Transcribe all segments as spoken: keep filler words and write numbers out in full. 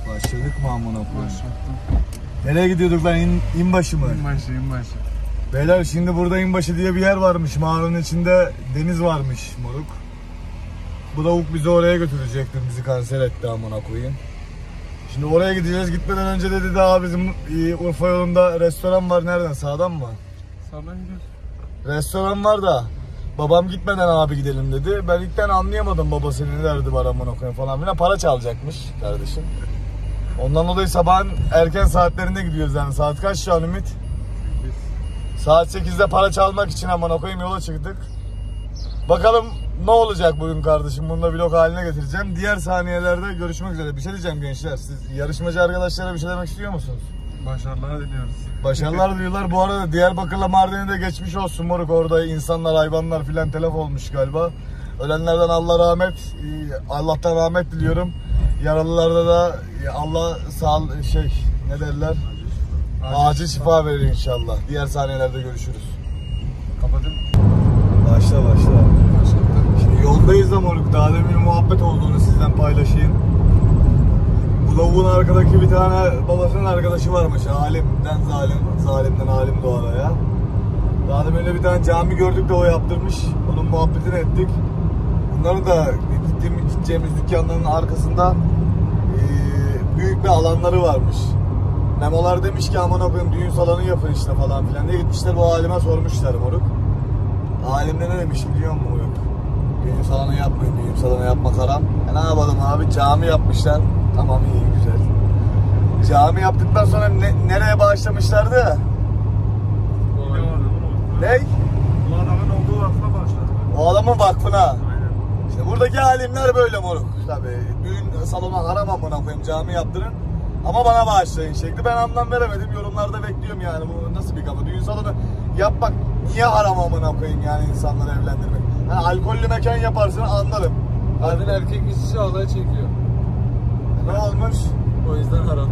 Başladık mı amına koyayım? Başlattım. Nereye gidiyorduk lan? İn, inbaşı mı? İnbaşı, inbaşı. Beyler şimdi burada inbaşı diye bir yer varmış. Mağaranın içinde deniz varmış moruk. Bu lavuk bizi oraya götürecekti. Bizi kanser etti amına koyayım. Şimdi oraya gideceğiz. Gitmeden önce de dedi daha bizim Urfa yolunda restoran var. Nereden? Sağdan mı? Sağdan gidiyoruz. Restoran var da babam gitmeden abi gidelim dedi. Ben ilkten anlayamadım babası ne derdi var amına koyayım falan filan. Para çalacakmış kardeşim. Ondan dolayı sabahın erken saatlerinde gidiyoruz yani. Saat kaç şu an Ümit? Saat sekizde para çalmak için amına koyayım yola çıktık. Bakalım ne olacak bugün kardeşim. Bunu da vlog haline getireceğim. Diğer saniyelerde görüşmek üzere. Bir şey diyeceğim gençler. Siz yarışmacı arkadaşlara bir şey demek istiyor musunuz? Başarılar diliyoruz. Başarılar diliyorlar. Bu arada Diyarbakır'la Mardin'e de geçmiş olsun moruk. Orada insanlar, hayvanlar filan telef olmuş galiba. Ölenlerden Allah rahmet, Allah'tan rahmet diliyorum. Yaralılarda da Allah sağ şey ne derler? Acil, Acil şifa verir inşallah. Diğer saniyelerde görüşürüz. Kapatın. Başla başla. Başlattım. Şimdi yoldayız da moruk. Daha demin bir muhabbet olduğunu sizden paylaşayım. Bu lavuğun arkadaki bir tane babasının arkadaşı varmış. Alimden zalim, zalimden alim doğara ya. Daha demin öyle bir tane cami gördük de o yaptırmış. Onun muhabbetini ettik. Bunların da gittiğimiz, gideceğimiz dükkanların arkasında e, büyük bir alanları varmış. Memolar demiş ki aman okuyun düğün salonu yapın işte falan filan diye gitmişler bu alime sormuşlar moruk. Alim de ne demiş biliyor musun moruk? Düğün salonu yapmayın, düğün salonu yapmak haram. E ne yapalım abi, cami yapmışlar. Tamam iyi güzel. Cami yaptıktan sonra ne, nereye bağışlamışlardı? Ne? Bu adamın olduğu vakfa başladı. O adamın vakfına. Aynen. İşte buradaki alimler böyle moruk. Tabii düğün salonu haram amına koyayım, cami yaptırın. Ama bana bağışlayın şekli. Ben anlam veremedim. Yorumlarda bekliyorum yani. Bu nasıl bir kafa? Düğün salonu yapmak niye haram amına koyayım yani insanları evlendirmek? Yani alkollü mekan yaparsın anlarım. Kadın erkek işçi alay çekiyor. Ne olmuş? O yüzden haram.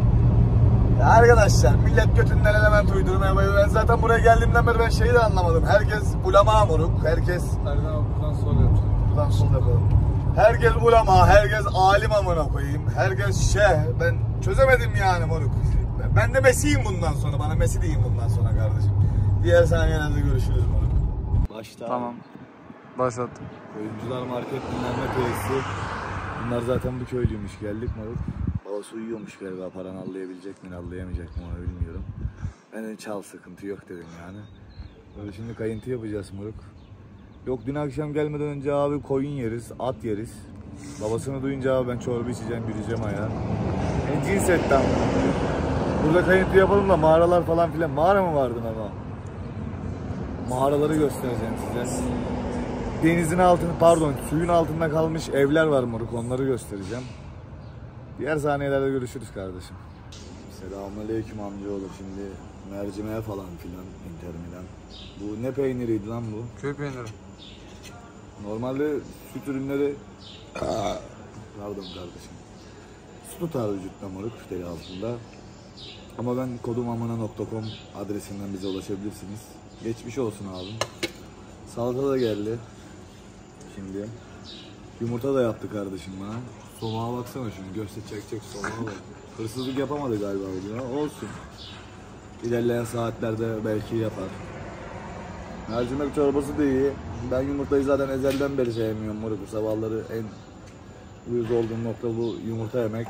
Ya arkadaşlar millet götünden element uydurmaya bayılıyor. Ben zaten buraya geldiğimden beri ben şeyi de anlamadım. Herkes ulema moruk. Herkes... Nereden buradan sol yapacak. Buradan sol yapalım. Herkes ulema, herkes alim amına koyayım. Herkes şeyh. Ben çözemedim yani moruk. Ben de Mesi'yim bundan sonra. Bana Mesi diyeyim bundan sonra kardeşim. Diğer saniyelerde görüşürüz moruk. Başta. Tamam. Başlattım. Oyuncular market dinlenme tesisi. Bunlar zaten bu köylüymüş. Geldik moruk. Babası uyuyormuş galiba. Paranı allayabilecek mi, allayamayacak mı onu bilmiyorum. Ben de çal sıkıntı yok dedim yani. Böyle şimdi kayıntı yapacağız moruk. Yok dün akşam gelmeden önce abi koyun yeriz, at yeriz. Babasını duyunca abi ben çorba içeceğim, yürüyeceğim ayağa. Yani cins etten. Burada kayıntı yapalım da mağaralar falan filan. Mağara mı vardı ama? Mağaraları göstereceğim size. Denizin altında, pardon suyun altında kalmış evler var moruk, onları göstereceğim. Diğer saniyelerde görüşürüz kardeşim. Selamünaleyküm amcaoğlu, şimdi mercimeğe falan filan, intermilan. Bu ne peyniriydi lan bu? Köy peyniri. Normalde süt ürünleri... Pardon kardeşim. Su tutar vücutta moruk teli altında. Ama ben kodumamana nokta com adresinden bize ulaşabilirsiniz. Geçmiş olsun abim. Salata da geldi. Şimdi yumurta da yaptı kardeşim bana. Somağa baksana şunu, göster çekecek somağa bak. Hırsızlık yapamadı galiba bugün, olsun. İlerleyen saatlerde belki yapar. Mercimek çorbası da iyi. Ben yumurtayı zaten ezelden beri sevmiyorum moruk. Sabahları en uyuz olduğum nokta bu yumurta yemek.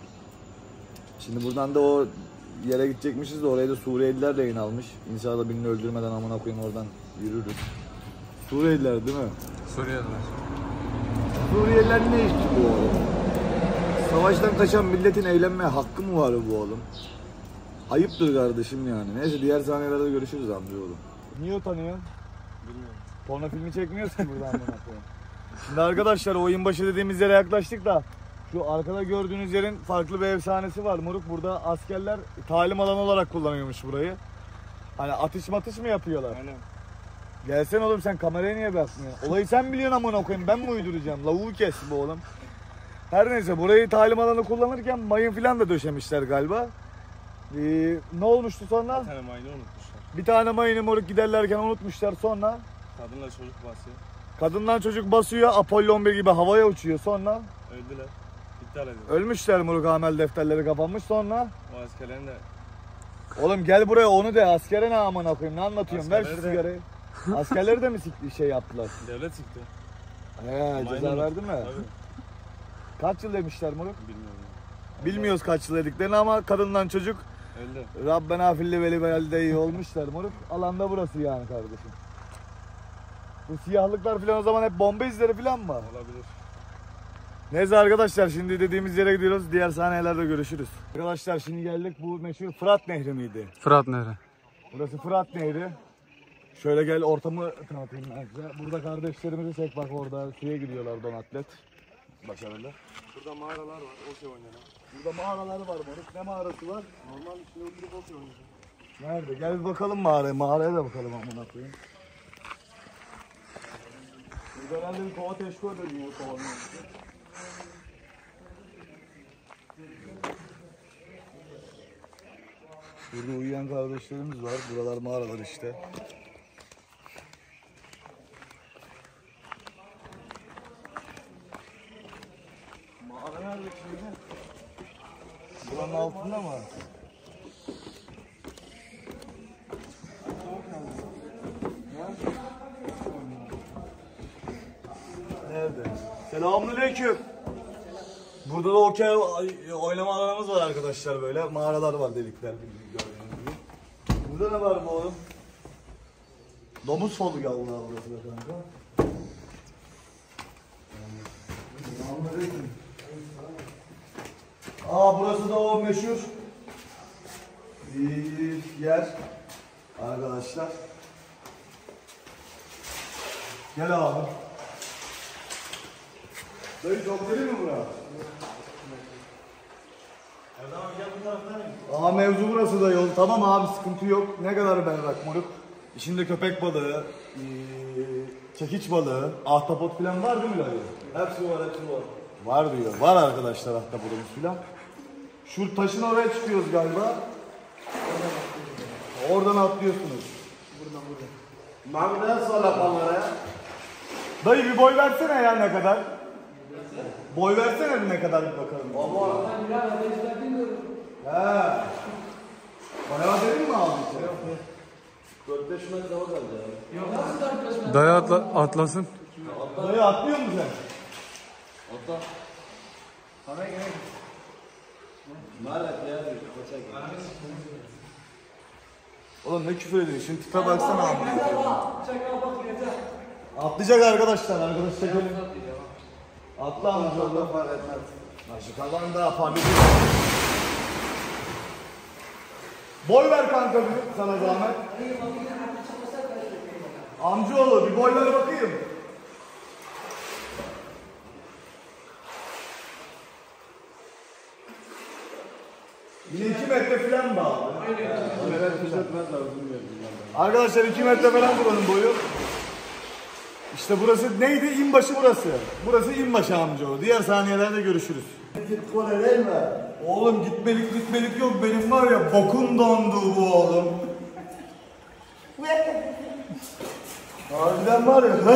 Şimdi buradan da o yere gidecekmişiz de oraya da Suriyeliler rehin almış. İnşallah birini öldürmeden amına koyayım oradan yürürüz. Suriyeliler değil mi? Suriyeliler. Suriyeliler ne iş bu oğlum? Savaştan kaçan milletin eğlenmeye hakkı mı var bu oğlum? Ayıptır kardeşim yani. Neyse diğer sahnelerde görüşürüz amcaoğlum. Niye utanıyorsun? Bilmiyorum. Porno filmi çekmiyoruz ki buradan amına koyayım. Şimdi arkadaşlar oyun başı dediğimiz yere yaklaştık da şu arkada gördüğünüz yerin farklı bir efsanesi var moruk. Burada askerler talim alanı olarak kullanıyormuş burayı. Hani atış matış mı yapıyorlar? Aynen. Gelsene oğlum, sen kameraya niye bakmıyorsun? Olayı sen biliyorsun amına koyayım, ben mi uyduracağım? Lavuğu kes bu oğlum. Her neyse burayı talim alanı kullanırken mayın filan da döşemişler galiba. Ee, ne olmuştu sonra? Bir tane mayını unutmuşlar. Bir tane mayını moruk giderlerken unutmuşlar, sonra Kadınla çocuk basıyor. kadından çocuk basıyor, Apollo on bir gibi havaya uçuyor, sonra Öldüler. iptal edildi. Ölmüşler moruk, amel defterleri kapanmış sonra. O askerlerin de Oğlum gel buraya onu de, askere ne amına koyayım, ne anlatıyorsun, ver şu Askerleri de- sigarayı. Askerleri de mi sik- şey yaptılar? devlet çıktı. He, ceza Maymun. verdi mi? Tabii. Kaç yıl demişler moruk? Bilmiyorum. Bilmiyoruz kaç yıl dediklerini ama kadından çocuk Öldü. Rabbena filli veli belalde iyi olmuşlar moruk. Alanda burası yani kardeşim. Bu siyahlıklar falan o zaman hep bomba izleri falan mı? Olabilir. Neyse arkadaşlar, şimdi dediğimiz yere gidiyoruz. Diğer sahnelerde görüşürüz. Arkadaşlar şimdi geldik, bu meşhur Fırat Nehri miydi? Fırat Nehri. Burası Fırat Nehri. Şöyle gel, ortamı tanıtayım ben size. Burada kardeşlerimizi çek, bak orada suya gidiyorlar donatlet. Başarılı. Burada mağaralar var. Okey oynanan. Burada mağaraları var moruk. Ne mağarası var? Normal içinde oturup okey oynuyorsun. Nerede? Gel bir bakalım mağaraya. Mağaraya da bakalım amına koyayım. Burada herhalde bir kova teşkil dönüyor kovanın üstü. Burada uyuyan kardeşlerimiz var. Buralar mağaralar işte. Mağara nerede şimdi? Buranın altında mı? Nerede? Selamünaleyküm. Burada da okey oynama alanımız var arkadaşlar böyle. Mağaralar var, delikler gördüğünüz gibi. Burada ne var bu oğlum? Domuz folu galiba burası da kanka. Selamünaleyküm. Aa, burası da o meşhur bir yer arkadaşlar. Gel abi. Dayı çok deli mi bura? Aa, mevzu burası da yol. Tamam abi, sıkıntı yok. Ne kadar berrak moruk. İçinde köpek balığı, ee, çekiç balığı, ahtapot falan var değil mi dayı? Hepsi var, hepsi var. Var diyor. Var arkadaşlar ahtapotumuz falan. Şu taşın oraya çıkıyoruz galiba. Oradan atlıyorsunuz. Mağaradan sonra kameraya. Dayı bir boy versene ya, ne kadar? Boy versene bir, ne kadar bir bakalım. Ama He. Bayağı derin mi abi? dört beş metre o kaldı ya. Dayı atla, atlasın. Dayı atlıyor musun sen? Hatta. Sana gerek. Maalesef ya. Kaçak. Oğlum ne küfür ediyorsun? Şimdi tipe baksana abi. Atlayacak arkadaşlar. Arkadaş çekelim. Atla amcaoğlu. Fark etmez. Naşı kalan da fark ediyor. Boy ver kanka bir, sana zahmet. Amcaoğlu bir boy ver bakayım. Yine iki metre falan mı abi? Arkadaşlar iki metre falan buranın boyu. İşte burası neydi? İnbaşı burası. Burası İnbaşı amcaoğlu. Diğer saniyelerde görüşürüz. Kole değil mi? Oğlum gitmelik gitmelik yok, benim var ya bokun dondu bu oğlum. Harbiden var ya.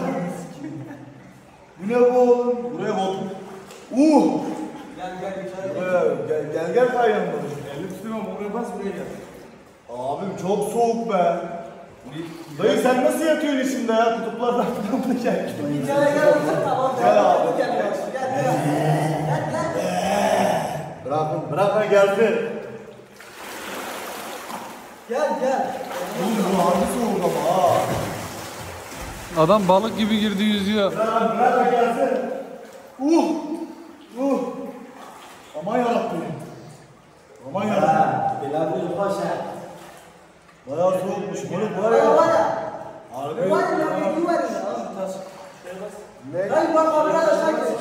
Bu ne bu oğlum? Buraya bok. Uh! Gel gel içeri. Buraya gel gel gel kayyan bunu. Elini tutuyorum oraya bas buraya gel. Abim çok soğuk be. Dayı sen nasıl yatıyorsun içinde ya? Kutuplardan falan mı gel? Gel gel tamam. Gel abi. Gel gel gel. Gel gel. Bırakın, bırakın gelsin. Gel gel. Oğlum bu harbi soğuk ama ha. Adam balık gibi girdi yüzüyor. Bırakın, bırakın gelsin. Uh! Uh! Aman yarabbim. Aman yarabbim. Bilal Paşa. Bayağı soğukmuş. Moruk var Var ya. var ya. Harbi. Var ya ne var ya. Ne? Dayı bak bak biraz aşağı gel.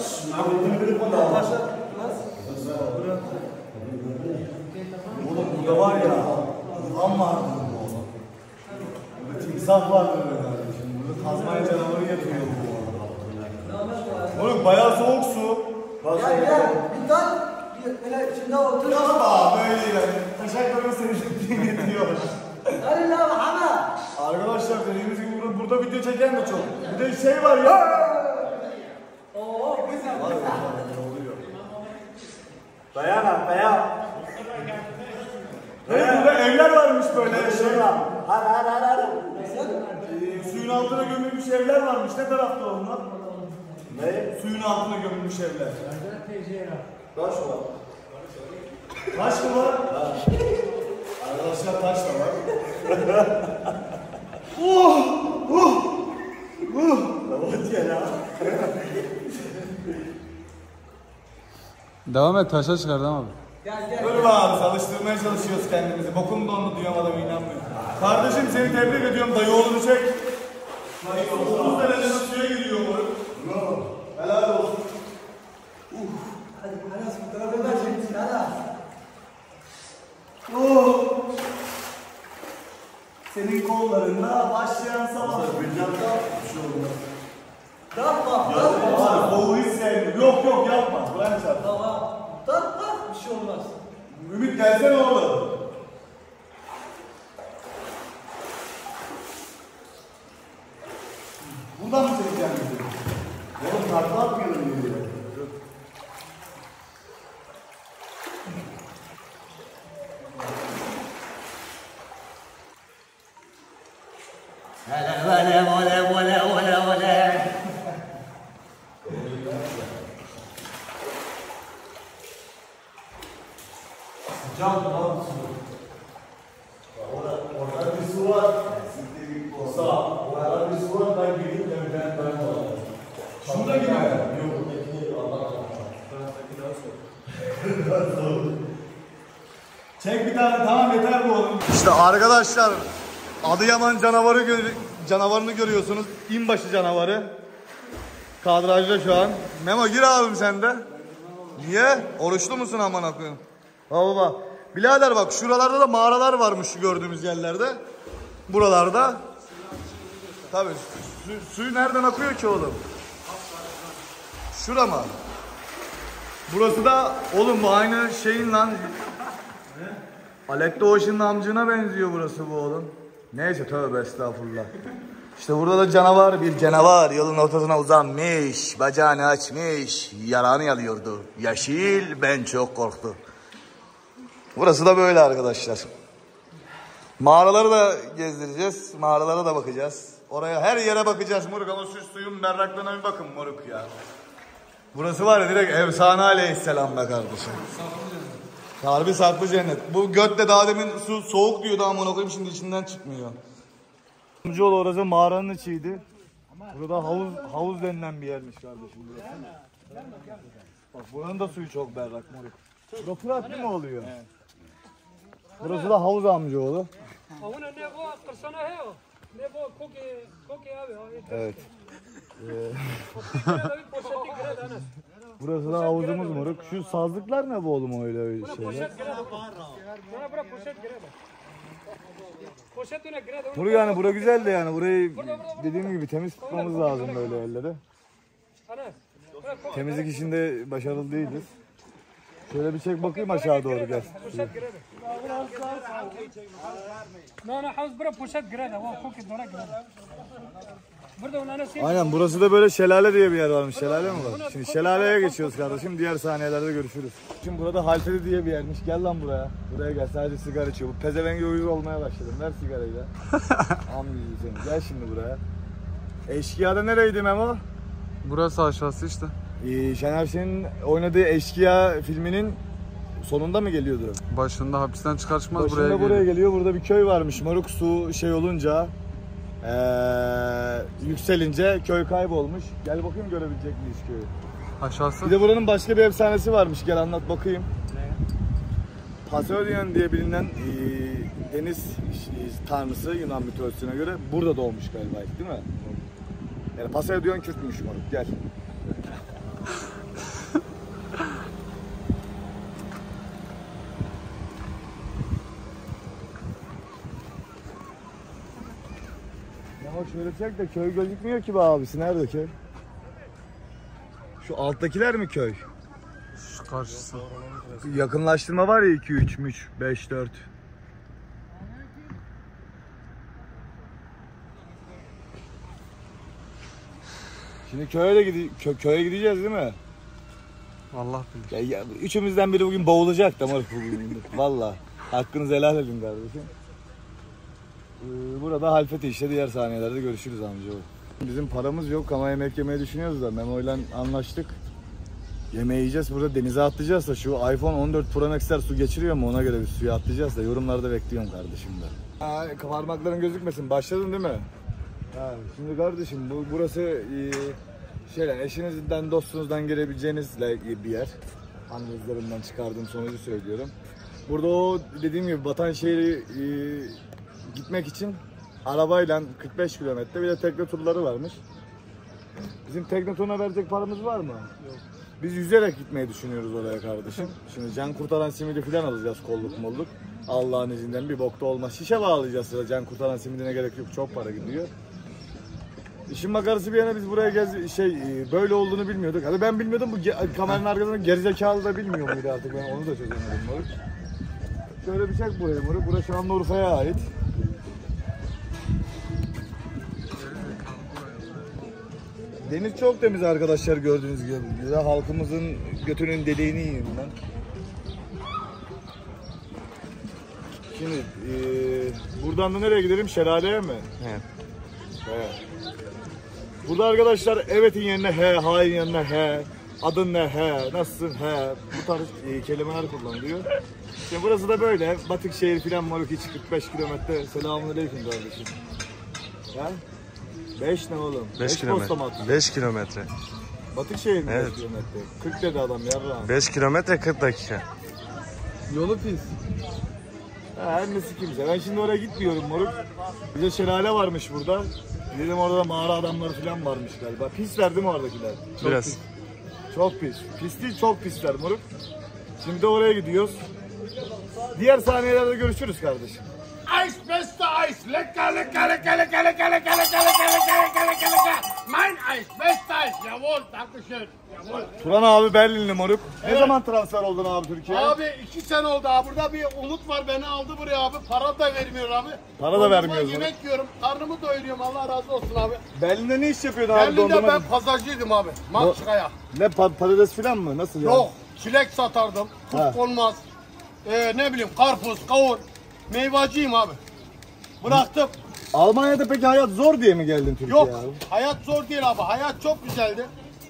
Oğlum burada var ya. Yılan vardı bu oğlum. Burada timsah vardı böyle kardeşim. Burada Tazmanya canavarı yatıyor bu oğlum. Oğlum bayağı soğuk su. Gel gel. Bir tane böyle içinde otur. Yapma böyle yani. Taşaklarını seni yetiyor. Hadi la Muhammed. Arkadaşlar dediğimiz gibi burada, burada video çeken de çok. Bir de şey var ya. Oo güzel. Var ya, oluyor. Dayan abi dayan. Evet, burada evler varmış böyle. Şey var. Hadi hadi hadi hadi. Ee, suyun altına gömülmüş evler varmış. Ne tarafta onlar? Ne? Suyun altına gömülmüş evler. Taş var. Taş mı var? Arkadaşlar taş da var. oh! Oh! Oh! Hadi ya lan. Devam et, taşa çıkardım abi. Dur be abi, alıştırmaya çalışıyoruz kendimizi. Bokum dondu diyorum, adam inanmıyor. Kardeşim seni tebrik ediyorum, dayı oğlunu çek. Dayı oğlunu derece suya giriyor bu. Bravo. Helal olsun. Hadi Anas bu tarafa ver şimdi Anas. Oh. Senin kollarında başlayan savaş. Bilmem bir şey olmaz. Yapma. Yapma. Soğuğu hiç sevmiyorum. Yok yok yapma. Bırak çarpı. Tamam. Yapma. Bir şey olmaz. Ümit gelsene oğlum. Buradan mı çekeceğim bizi? Oğlum takla atmayalım diyor. Hele hele ole ole ole ole. Can lan su. Orada, orada bir su var. Sağ. Orada bir su var. Ben gidip evden ben alayım. Şurada gibi. Yok buradaki Allah Allah. Daha soğuk. Çek bir tane, tamam yeter bu oğlum. İşte arkadaşlar Adıyaman canavarı gör canavarını görüyorsunuz. İnbaşı canavarı. Kadrajda şu an. Memo gir abim sen de. Niye? Oruçlu musun aman koyayım? Baba. Birader bak şuralarda da mağaralar varmış şu gördüğümüz yerlerde. Buralarda. Tabii su, suyu nereden akıyor ki oğlum? Şura mı? Burası da oğlum bu aynı şeyin lan. Alek Doğuş'un amcına benziyor burası bu oğlum. Neyse tövbe estağfurullah. İşte burada da canavar bir canavar yolun ortasına uzanmış. Bacağını açmış. Yalanı yalıyordu. Yeşil ben çok korktum. Burası da böyle arkadaşlar. Mağaraları da gezdireceğiz. Mağaralara da bakacağız. Oraya her yere bakacağız moruk ama şu suyun berraklığına bir bakın moruk ya. Burası var ya direkt efsane aleyhisselam be kardeşim. Harbi saklı cennet. Bu götle daha demin su soğuk diyordu ama onu koyayım şimdi içinden çıkmıyor. Amcaoğlu orası mağaranın içiydi. Burada havuz havuz denilen bir yermiş kardeşim burası. Bak buranın da suyu çok berrak moruk. Burada Fırat değil mi oluyor? Evet. Burası da havuz amcaoğlu. Evet. Ee, Burası da havuzumuz moruk. Şu sazlıklar ne bu oğlum öyle öyle şeyler? Moruk yani bura güzel de yani burayı dediğim gibi temiz tutmamız lazım böyle yerlere. Temizlik işinde başarılı değiliz. Şöyle bir çek bakayım aşağı doğru gel. Aynen burası da böyle şelale diye bir yer varmış. Şelale mi var? Şimdi şelaleye geçiyoruz kardeşim. Diğer saniyelerde görüşürüz. Şimdi burada Halfeli diye bir yermiş. Gel lan buraya. Buraya gel. Sadece sigara içiyor. Bu pezevengi uyuz olmaya başladım. Ver sigarayı da. Amcayı seni. Gel şimdi buraya. Eşkıya'da nereydi Memo? Burası aşağısı işte. Ee, Şener Şen'in oynadığı Eşkıya filminin sonunda mı geliyordu? Başında hapisten çıkar çıkmaz Başında buraya, buraya geliyor. geliyor. Burada bir köy varmış. Moruk su şey olunca ee, yükselince köy kaybolmuş. Gel bakayım görebilecek miyiz köyü? Aşağısı. Bir de buranın başka bir efsanesi varmış. Gel anlat bakayım. Poseidon diye bilinen ee, deniz ee, tanrısı Yunan mitolojisine göre burada doğmuş galiba, değil mi? Yani Poseidon Kürtmüş moruk. Gel. Ya şöyle çek de köy gözükmüyor ki be abisi. Nerede köy? Şu alttakiler mi köy? Şu karşısı. Yakınlaştırma var ya iki, üç, üç, beş, dört. Şimdi köye de gide kö köye gideceğiz değil mi? Allah bilir. Ya, ya, üçümüzden biri bugün boğulacak da moruk bugün. Valla. Hakkınızı helal edin kardeşim. Ee, burada Halfeti işte diğer saniyelerde görüşürüz amca. Bizim paramız yok ama yemek yemeyi düşünüyoruz da Memo'yla anlaştık. Yemeği yiyeceğiz, burada denize atlayacağız da şu iPhone on dört Pro Max'ler su geçiriyor mu ona göre bir suya atlayacağız da yorumlarda bekliyorum kardeşim de. Ha, parmakların gözükmesin, başladın değil mi? Ha, şimdi kardeşim bu burası e, şeyler eşinizden dostunuzdan gelebileceğiniz bir yer. Analizlerimden çıkardığım sonucu söylüyorum. Burada o dediğim gibi Batanşehir'e e, gitmek için arabayla kırk beş kilometre bir de tekne turları varmış. Bizim tekne turuna verecek paramız var mı? Yok. Biz yüzerek gitmeyi düşünüyoruz oraya kardeşim. Şimdi can kurtaran simidi falan alacağız kolluk molluk. Allah'ın izniyle bir bokta olmaz. Şişe bağlayacağız sıra can kurtaran simidine gerek yok. Çok para gidiyor. İşin makarası bir yana biz buraya gez şey böyle olduğunu bilmiyorduk. Hadi ben bilmiyordum bu kameranın arkasında gerizekalı da bilmiyor muydu artık ben onu da çözemedim moruk. Şöyle bir çek buraya moruk. Burası Şanlıurfa'ya ait. Deniz çok temiz arkadaşlar gördüğünüz gibi. Halkımızın götünün deliğini yiyeyim ben. Şimdi e, buradan da nereye gidelim? Şelaleye mi? Evet. Evet. Burada arkadaşlar evetin yerine he, hayır yerine he, adın ne he, nasılsın he, bu tarz e, kelimeler kullanılıyor. İşte burası da böyle, Batıkşehir filan moruk hiç kırk beş kilometre. Selamünaleyküm kardeşim. Ya? beş ne oğlum? beş kilometre. beş kilometre. Batıkşehir mi Evet. beş kilometre? kırk dedi adam yarrağım. beş kilometre kırk dakika. Yolu pis. Ha, her nesi kimse. Ben şimdi oraya gitmiyorum moruk. Bir de şelale varmış burada. Dedim orada da mağara adamları falan varmış galiba. Pisler değil mi oradakiler? Çok Biraz. Pis. Çok pis. Pis değil çok pisler moruk. Şimdi de oraya gidiyoruz. Diğer saniyelerde görüşürüz kardeşim. Eis, beste Eis. Lecker, lecker, lecker, lecker, lecker, lecker, lecker, lecker, lecker, lecker, lecker, lecker. Mein Eis, beste Eis. Jawohl, danke schön. Jawohl. Turan abi Berlinli moruk. Ne zaman transfer oldun abi Türkiye'ye? Abi iki sene oldu abi. Burada bir umut var. Beni aldı buraya abi. Para da vermiyor abi. Para da Dondurma, vermiyoruz yemek yiyorum. Karnımı doyuruyorum. Allah razı olsun abi. Berlin'de ne iş yapıyordun abi? Berlin'de Dondurma- ben pazarcıydım abi. Makçıkaya. Ne pa- patates falan mı? Nasıl ya? Yok. Çilek satardım. Ha. Kurt olmaz. Ee, ne bileyim karpuz, kavun. Meyvacıyım abi. Bıraktım. Almanya'da peki hayat zor diye mi geldin Türkiye'ye Yok. abi? Hayat zor değil abi. Hayat çok güzeldi.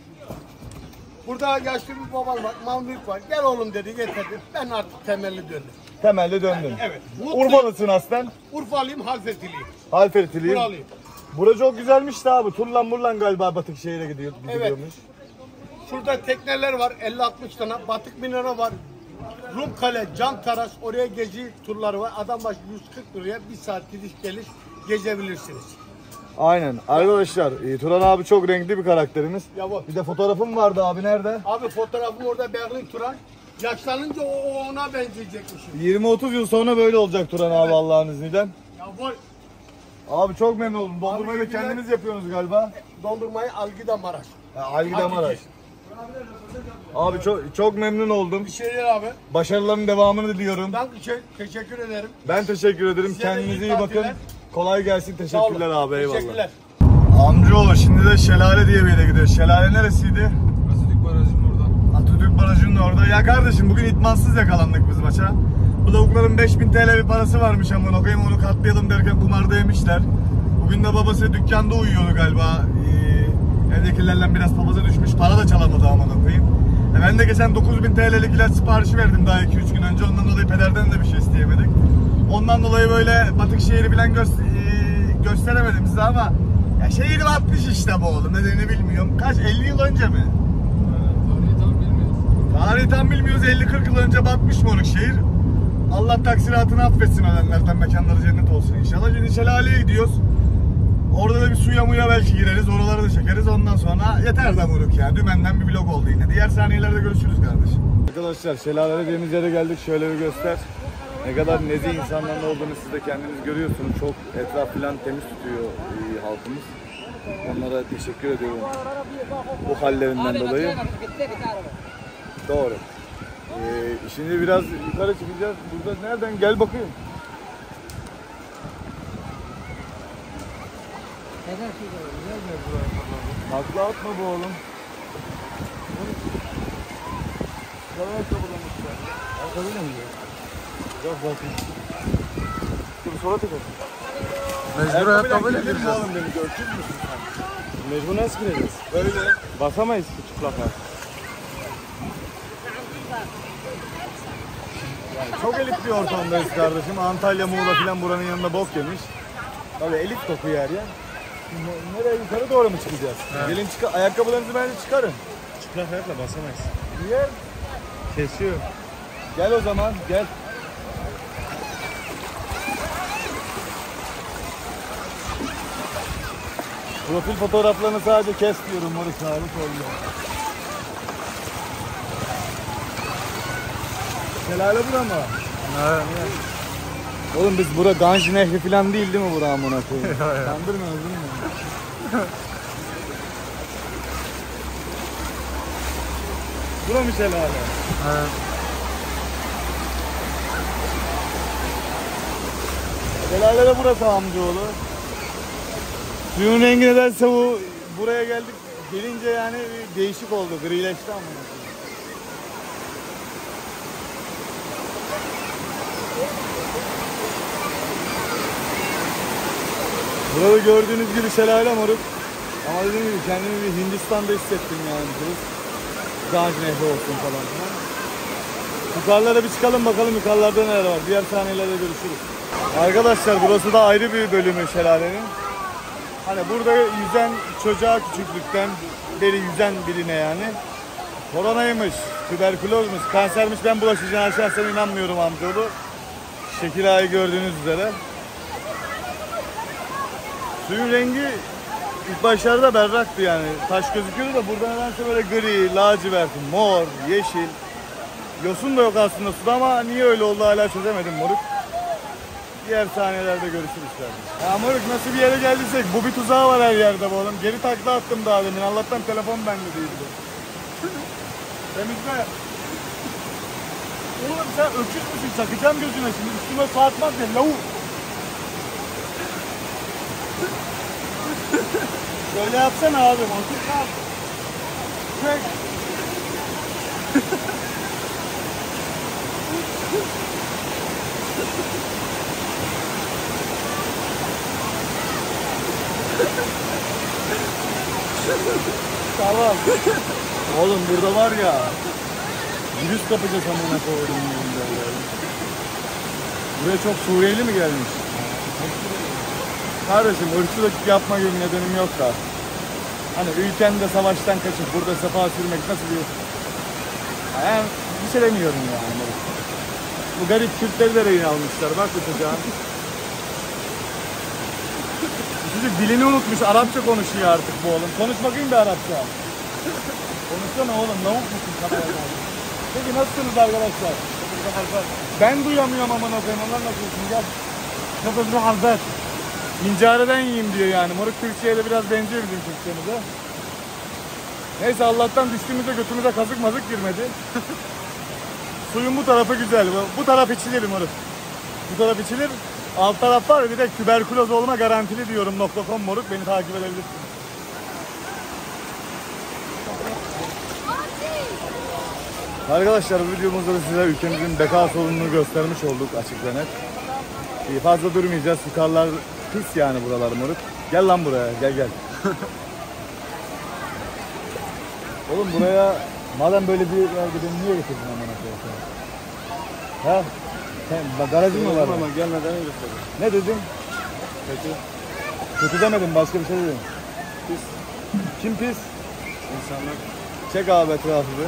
Burada yaşlı bir babam var. Mamluk var. Gel oğlum dedi getirdi. Ben artık temelli döndüm. Temelde döndün. Evet. Mutluyum. Urfalısın aslen. Urfalıyım, Halfetiliyim. Halfetiliyim. Buralıyım. Bura çok güzelmiş de abi. Turlan Murlan galiba Batıkşehir'e gidiyor, gidiyormuş. Şurada tekneler var. elli altmış tane. Batık minara var. Rum Kale, Cam Taras. Oraya gezi turları var. Adam başı yüz kırk liraya bir saat gidiş geliş gezebilirsiniz. Aynen. Arkadaşlar e, Turan abi çok renkli bir karakterimiz. Ya bu. Bir de fotoğrafım vardı abi nerede? Abi fotoğrafım orada Berlin Turan. Yaşlanınca o ona benzeyecekmiş. yirmi otuz yıl sonra böyle olacak Turan abi Allah'ın izniyle. Ya bu Abi çok memnun oldum. Dondurmayı da Abi, kendiniz yapıyorsunuz galiba. dondurmayı Algida Maraş. Ha, Algida Maraş. Hakiki. Abi çok çok memnun oldum. Bir şeyler abi. Başarıların devamını diliyorum. Ben şey, teşekkür ederim. Ben teşekkür ederim. Size de iyi Kendinize iyi bakın. tatiller. Kolay gelsin. Sağ olun. Teşekkürler abi. Eyvallah. Teşekkürler. Amcaoğlu şimdi de Şelale diye bir yere gidiyoruz. Şelale neresiydi? Atatürk Barajı'nın orada. Atatürk Barajı'nın orada. Ya kardeşim bugün itmansız yakalandık biz maça. Bu lavukların beş bin T L bir parası varmış ama okuyayım onu katlayalım derken kumarda yemişler. Bugün de babası dükkanda uyuyordu galiba. Ee, evdekilerle biraz papazı düşmüş. Para da çalamadı aman okuyayım. E ben de geçen dokuz bin T L'lik ilaç siparişi verdim daha iki üç gün önce. Ondan dolayı pederden de bir şey isteyemedik. Ondan dolayı böyle Batıkşehir'i falan gö e, gösteremedim size ama ya şehir batmış işte bu oğlum. Nedenini bilmiyorum. Kaç? elli yıl önce mi? Tarihi tam bilmiyoruz. Tarihi tam bilmiyoruz. elli kırk yıl önce batmış moruk şehir. Allah taksiratını affetsin ölenlerden, mekanları cennet olsun inşallah. Şimdi Şelale'ye gidiyoruz. Orada da bir suya muya belki gireriz, oraları da çekeriz. Ondan sonra yeter de moruk ya. Dümenden bir vlog oldu yine. Diğer saniyelerde görüşürüz kardeşim. Arkadaşlar Şelale dediğimiz yere geldik. Şöyle bir göster. Ne kadar nezih insanların olduğunu siz de kendiniz görüyorsunuz. Çok etraf falan temiz tutuyor e, halkımız. Onlara teşekkür ediyorum bu hallerinden dolayı. Doğru. Ee, şimdi biraz yukarı çıkacağız. Burada nereden? Gel bakayım. Takla atma bu oğlum. Bakalım ayakkabılarımız var. Ayakkabıyla mı gidiyor? Yok zaten. Dur sola teker. Mecbur ayakkabıyla gireceğiz. Oğlum beni görküz müsün sen? Mecbur nasıl gireceğiz? Böyle. Basamayız çıplaka. Çok elit bir ortamdayız kardeşim. Antalya, Muğla filan buranın yanında bok yemiş. Tabii elit koku yer ya. Ne- Nereye yukarı doğru mu çıkacağız? Evet. Gelin çıkar. Ayakkabılarınızı bence çıkarın. Çıplak ayakla basamayız. Niye? Kesiyor. Gel o zaman gel. Profil fotoğraflarını sadece kes diyorum moruk sağlık oluyor. Şelale bura mı? Evet. Oğlum biz bura Ganj Nehri falan değil değil mi bura amına koyayım? Kandırmıyoruz değil mi? Bura mı şelale? Evet. Şelale de burası amcaoğlu. Suyun rengi nedense bu buraya geldik gelince yani bir değişik oldu, grileşti amına koyayım. Burada gördüğünüz gibi şelale moruk. Ama dediğim gibi kendimi bir Hindistan'da hissettim yani. Ganj Nehri olsun falan filan. Yukarılara bir çıkalım bakalım yukarılarda neler var. Diğer sahnelerde görüşürüz. Arkadaşlar burası da ayrı bir bölümü şelalenin. Hani burada yüzen çocuğa küçüklükten beri yüzen birine yani. Koronaymış, tüberkülozmuş, kansermiş ben bulaşacağına şahsen inanmıyorum amcaoğlu. Şekil ağayı gördüğünüz üzere. Suyun rengi ilk başlarda berraktı yani. Taş gözüküyordu da burada nedense böyle gri, lacivert, mor, yeşil. Yosun da yok aslında suda ama niye öyle oldu hala çözemedim moruk. Diğer sahnelerde görüşürüz kardeşim. Ya moruk nasıl bir yere geldiysek bu bir tuzağı var her yerde bu oğlum. Geri takla attım daha demin. Allah'tan telefon bende değildi. Temizle. Oğlum sen öküz müsün? Çakacağım gözüne şimdi. Üstüme su atmaz ya lavuk. Şöyle yapsana abim. Otur kalk. Çek. Tamam. Oğlum burada var ya. Virüs kapacak amına koyduğum yerinde. Buraya çok Suriyeli mi gelmiş? Kardeşim ırkçılık yapma gibi nedenim yok da. Hani ülkende savaştan kaçıp burada sefa sürmek nasıl bir... Yani bir şey demiyorum yani. Bu garip Türkleri de rehin almışlar. Bak bu çocuğa. Çocuk dilini unutmuş. Arapça konuşuyor artık bu oğlum. Konuş bakayım bir Arapça. Konuşsana oğlum. Lavuk musun kamerada? Peki nasılsınız arkadaşlar? Ben duyamıyorum aman okuyayım. Onlar nasılsın? Gel. Nasıl bir hazır? İncareden yiyeyim diyor yani. Moruk Türkçe'ye de biraz benziyor bizim Türkçemize. Neyse Allah'tan düştüğümüzde götümüze kazık mazık girmedi. Suyun bu tarafı güzel. Bu taraf içilir moruk. Bu taraf içilir. Alt taraf var bir de tüberküloz olma garantili diyorum nokta com moruk. Beni takip edebilirsin. Arkadaşlar bu videomuzda da size ülkemizin beka sorununu göstermiş olduk açık ve net. İyi, fazla durmayacağız. Yukarılar pis yani buralar moruk. Gel lan buraya gel gel. Oğlum buraya madem böyle bir yerde beni niye getirdin amına koyayım? Ha? Sen bak garajın mı var? Ama gelmeden öyle söyle. Ne dedin? Kötü. Kötü demedim başka bir şey dedim. Pis. Kim pis? İnsanlar. Çek abi etrafı bir.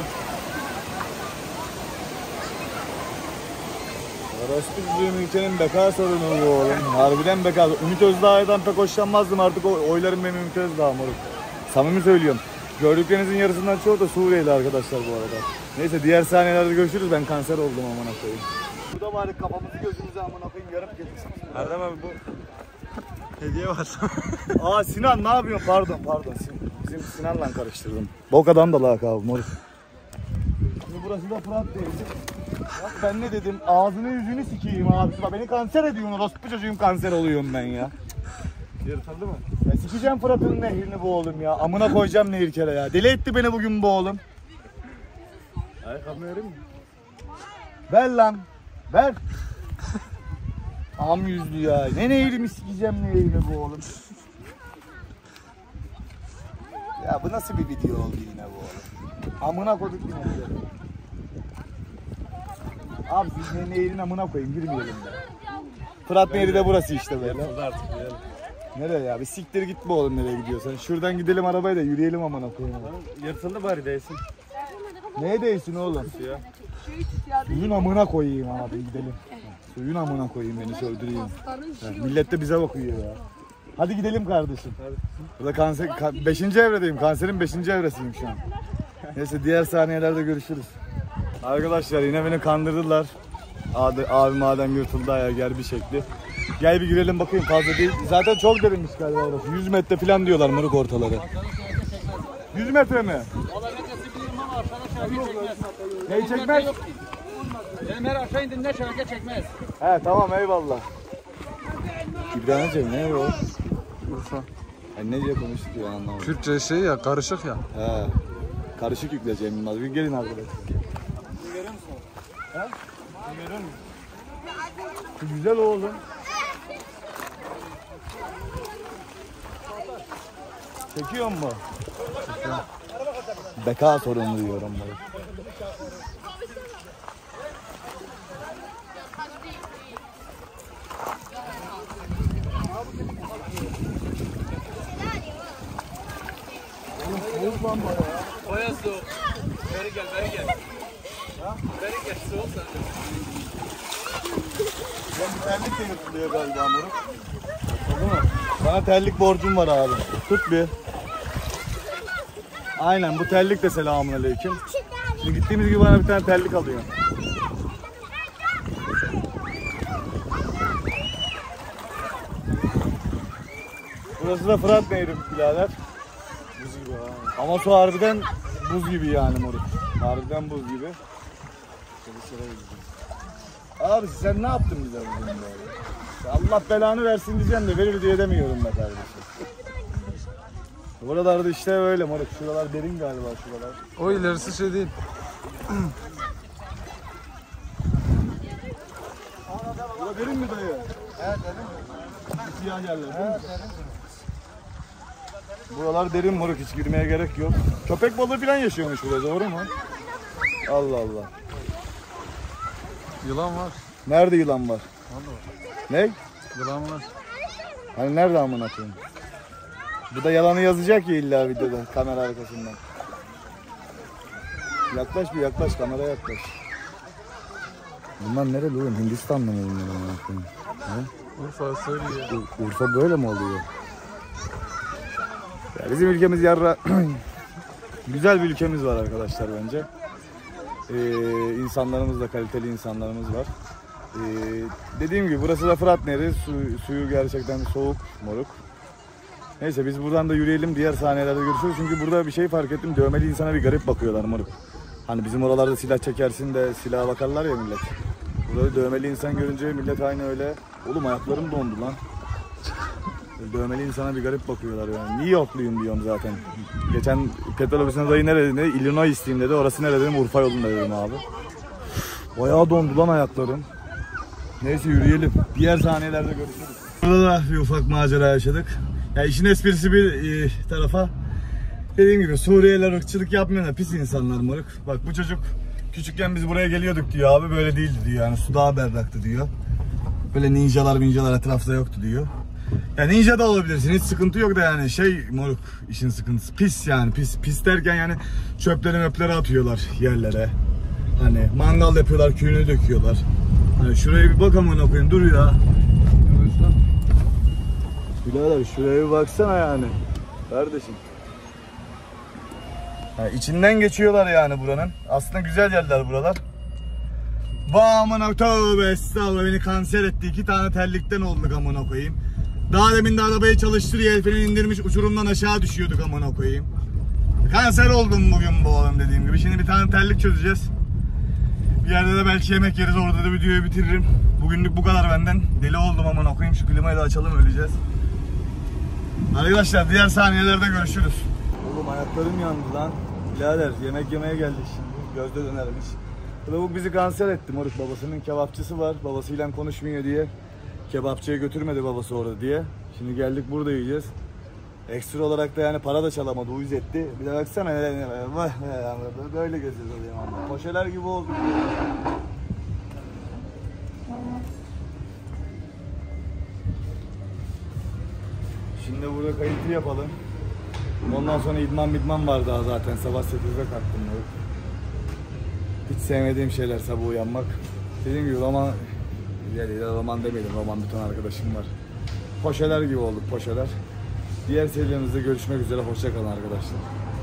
Orospu bizim ülkenin beka sorunu bu oğlum. Harbiden beka. Ümit Özdağ'dan pek hoşlanmazdım artık o oylarım benim Ümit Özdağ moruk. Samimi söylüyorum. Gördüklerinizin yarısından çoğu da Suriyeli arkadaşlar bu arada. Neyse diğer sahnelerde görüşürüz. Ben kanser oldum amına koyayım. Burada bari kafamızı gözümüzü amına koyayım yarıp getirsin. Erdem abi bu hediye var. Aa Sinan ne yapıyorsun? Pardon pardon. Sin- Bizim Sinan'la karıştırdım. Bok adam da lakabı moruk. Şimdi burası da Fırat Denizi. Bak ben ne dedim? Ağzını yüzünü sikeyim abi. Bak beni kanser ediyorsun. Orospu çocuğum kanser oluyorum ben ya. Yırtıldı mı? Ya sikeceğim Fırat'ın nehrini bu oğlum ya. Amına koyacağım nehir kere ya. Deli etti beni bugün bu oğlum. Ayakkabımı vereyim mi? Ver lan. Ver. Am yüzlü ya. Ne neyini sikeceğim ne neyini bu oğlum. Ya bu nasıl bir video oldu yine bu oğlum. Amına koyduk yine. Abi siz ne nehrin amına koyayım girmeyelim de. Fırat Nehri de burası işte böyle. Nereye ya? Bir siktir gitme oğlum nereye gidiyorsan. Şuradan gidelim arabayla yürüyelim amına koyayım. Yırtıldı bari değilsin. Neye değilsin oğlum? Ya. Suyun amına koyayım abi gidelim. Suyun amına koyayım beni söldüreyim. Ya, millet de bize bakıyor ya. Hadi gidelim kardeşim. Burada kanser, ka- beşinci evredeyim. Kanserin beşinci evresiyim şu an. Neyse diğer saniyelerde görüşürüz. Arkadaşlar yine beni kandırdılar. Abi, abim Adem yırtıldı ayağı gel bir şekli. Gel bir girelim bakayım fazla değil. Zaten çok derinmiş galiba orası. yüz metre falan diyorlar mırık ortaları. yüz metre mi? Neyi çekmez? Benim her aşağı indiğinde şarkı çekmez. He tamam eyvallah. İbrahim'ciğim ne bu? Urfa. Yani ne diye konuştuk ya anlamadım. Türkçe şey ya karışık ya. He. Karışık yükleyeceğim Yılmaz. Bir gelin arkadaşlar. Görüyor musun? He? Görüyor musun? Şu güzel oğlum. Çekiyor mu? Çekiyor. Beka sorunu diyorum ben. Koya soğuk. Beri gel, beri gel. Ha? Beri gel, soğuk sen. Ben terlik de yırtılıyor galiba moruk. Değil mi? Bana terlik borcum var abi. Tut bir. Aynen bu terlik de selamünaleyküm. Şimdi gittiğimiz gibi bana bir tane terlik alıyor. Burası da Fırat Nehri birader. Buz gibi ha. Ama su harbiden buz gibi yani moruk. Harbiden buz gibi. Abi sen ne yaptın bize bugün böyle? Allah belanı versin diyeceğim de verir diye demiyorum be kardeşim. Buralarda işte öyle moruk. Şuralar derin galiba şuralar. O ilerisi şey değil. Bura derin mi dayı? Evet derin. Siyah yerler değil mi? Evet derin. Buralar derin moruk, hiç girmeye gerek yok. Köpek balığı falan yaşıyormuş burada, doğru mu? Allah Allah. Yılan var. Nerede yılan var? Ne? Yılan var. Hani nerede amına koyayım? Bu da yalanı yazacak ya illa videoda kamera arkasından. Yaklaş bir yaklaş, kamera yaklaş. Bunlar nereli oğlum? Hindistanlı mı bunlar amına koyayım? Urfa söylüyor. Ur- Urfa böyle mi oluyor? Ya bizim ülkemiz yarra güzel bir ülkemiz var arkadaşlar bence. Ee, insanlarımız da kaliteli insanlarımız var. Ee, dediğim gibi burası da Fırat Nehri. Su, suyu gerçekten soğuk moruk. Neyse biz buradan da yürüyelim, diğer sahnelerde görüşürüz. Çünkü burada bir şey fark ettim, dövmeli insana bir garip bakıyorlar moruk. Hani bizim oralarda silah çekersin de silaha bakarlar ya millet. Burada dövmeli insan görünce millet aynı öyle. Oğlum ayaklarım dondu lan. Dövmeli insana bir garip bakıyorlar yani. New Yorkluyum diyorum zaten. Geçen petrol ofisine dayı nerede dedi? Illinois isteyeyim dedi. Orası nerede dedim? Urfa yolunda dedim abi. Bayağı dondu lan ayaklarım. Neyse yürüyelim. Diğer sahnelerde görüşürüz. Burada da bir ufak macera yaşadık. Ya işin esprisi bir e, tarafa. Dediğim gibi Suriyeliler ırkçılık yapmıyor da pis insanlar moruk. Bak bu çocuk küçükken biz buraya geliyorduk diyor abi, böyle değildi diyor. Yani su daha berraktı diyor. Böyle ninjalar ninjalar etrafta yoktu diyor. Ya ninja da olabilirsin, hiç sıkıntı yok da yani şey moruk, işin sıkıntısı pis yani, pis pis derken yani çöpleri möpleri atıyorlar yerlere. Hani mangal yapıyorlar, köyünü döküyorlar. Hani şuraya bir bak amına koyayım, dur ya. Birader şuraya bir baksana yani kardeşim. Ha, içinden geçiyorlar yani buranın. Aslında güzel yerler buralar. Vay amına tövbe estağfurullah, beni kanser etti. İki tane terlikten olduk amına koyayım. Daha demin de arabayı çalıştırıyor, el freni indirmiş, uçurumdan aşağı düşüyorduk amına koyayım. Kanser oldum bugün bu oğlum dediğim gibi. Şimdi bir tane terlik çözeceğiz. Bir yerde de belki yemek yeriz, orada da videoyu bitiririm. Bugünlük bu kadar benden. Deli oldum amına koyayım. Şu klimayı da açalım, öleceğiz. Arkadaşlar diğer saniyelerde görüşürüz. Oğlum ayaklarım yandı lan. Birader yemek yemeye geldik şimdi. Gözde dönermiş. Bu lavuk bizi kanser etti moruk. Babasının kebapçısı var. Babasıyla konuşmuyor diye. Kebapçıya götürmedi babası orada diye. Şimdi geldik burada yiyeceğiz. Ekstra olarak da yani para da çalamadı. Uyuz etti. Bir de baksana. Böyle geziyoruz o. Poşeler gibi olduk. Şimdi burada kayıtı yapalım. Ondan sonra idman midman var daha zaten. Sabah sekizde kalktım. Hiç sevmediğim şeyler sabah uyanmak. Dediğim gibi roman, yani roman demeyelim, roman bir ton arkadaşım var. Poşeler gibi olduk, poşeler. Diğer serilerimizde görüşmek üzere, hoşça kalın arkadaşlar.